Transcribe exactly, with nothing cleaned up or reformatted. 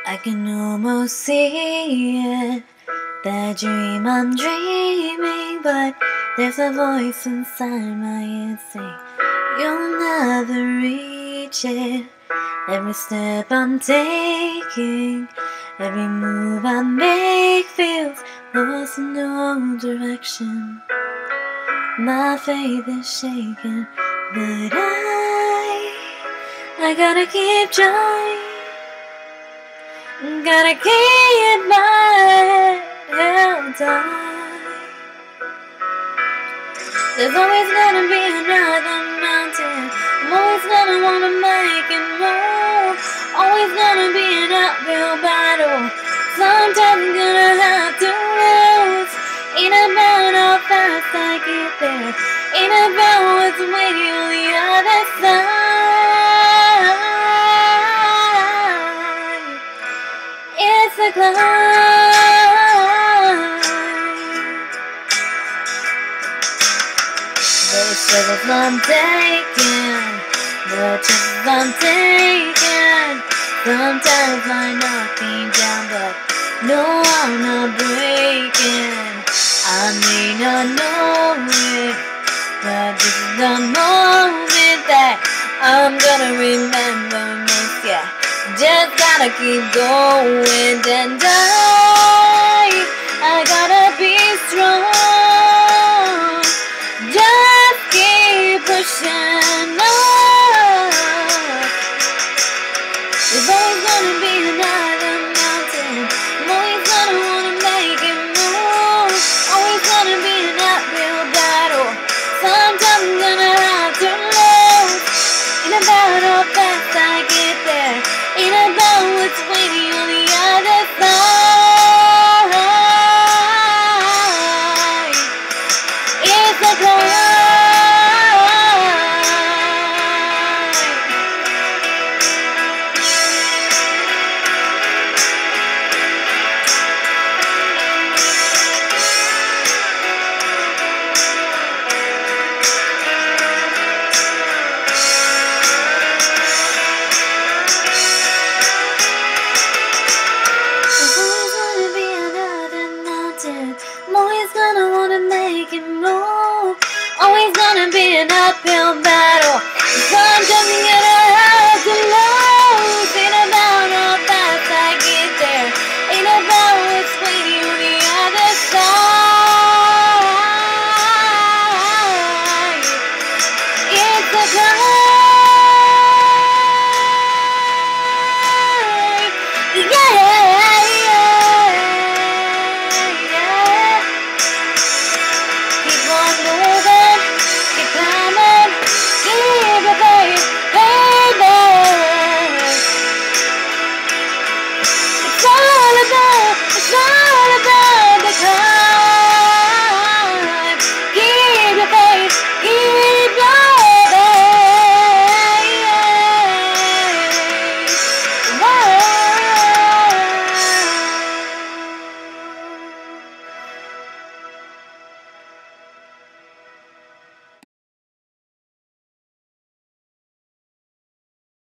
I can almost see it, that dream I'm dreaming, but there's a voice inside my head saying you'll never reach it. Every step I'm taking, every move I make feels lost in no direction. My faith is shaken, but I, I gotta keep trying. Gotta keep my head held high. There's always gonna be another mountain. I'm always gonna wanna make it move. Always gonna be an uphill battle. Sometimes I'm gonna have to lose. Ain't about how fast I get there. Ain't about what's waiting on the other side. It's a climb. The struggles I'm taking, the chances I'm taking, sometimes I knock me down, but no, I'm not breaking. I may not know it, but this is the moment that I'm gonna remember most, yeah. Just gotta keep going, and I, I gotta be strong. Just keep pushing on. There's always gonna be another mountain. I'm always gonna wanna make it move. Always gonna be an uphill battle. Sometimes I'm gonna have to lose. Ain't about how fast I get there. Ain't about what's waiting on the other side. It's a climb. I'm always gonna wanna make it move. Always gonna be an uphill battle. Sometimes I'm gonna have to lose. Ain't about how fast I get there. Ain't about what's waiting on the other side. It's a climb.